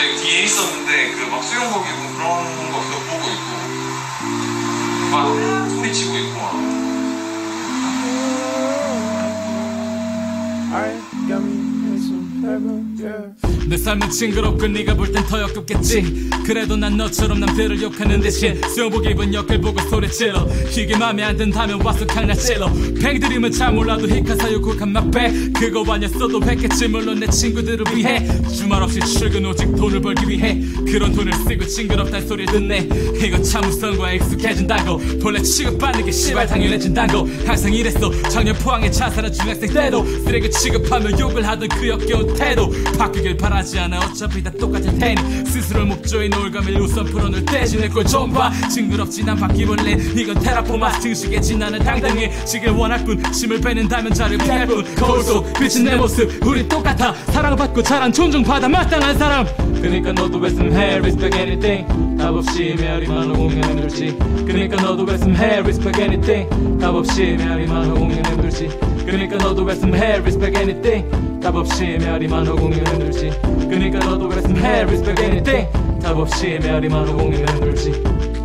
이제 뒤에 있었는데 그 막 수영복 입고 그런 거 계속 보고 있고 막 소리치고 있고 막. 내 삶은 징그럽고 네가 볼 땐 더 역겹겠지. 그래도 난 너처럼 남들을 욕하는 대신 수영복 입은 역을 보고 소리질러. 이게 맘에 안 든다면 와서 강나 찔러. 팽들이면 잘 몰라도 히카사 요곡한 막배 그거 아니었어도 했겠지. 물론 내 친구들을 위해 주말 없이 출근 오직 돈을 벌기 위해 그런 돈을 쓰고 징그럽단 소리를 듣네. 이건 참을성과 익숙해진다고. 본래 취급받는 게 씨발 당연해진다고. 항상 이랬어. 작년 포항에 자살한 중학생 때도 쓰레기 취급하며 욕을 하던 그 역겨운 태도 바뀌길 바라지 않아. 어차피 다 똑같을 테니 스스로 목조에 노을감을 우선 풀어놓을 대신에 꼴 좀 봐. 징그럽지 난 바퀴벌레. 이건 테라포마 등식이지. 나는 당당해지길 원할 뿐. 침을 뱉는다면 자를 피할 뿐. 거울 속 비친 내 모습 우린 똑같아. 사랑받고 자란 존중받아 마땅한 사람. 그니까 너도 했으면 해 respect anything. 답 없이 메아리만 오공연 힘들지. 그니까 너도 했으면 해 respect anything. 답 없이 메아리만 오공연 힘들지. 그니까 너도 했으면 해 respect anything. 답 없이 메아리만 오공연 힘들지. 그니까 너도 했으면 해 respect anything. 답 없이 메아리만 오공연 힘들지.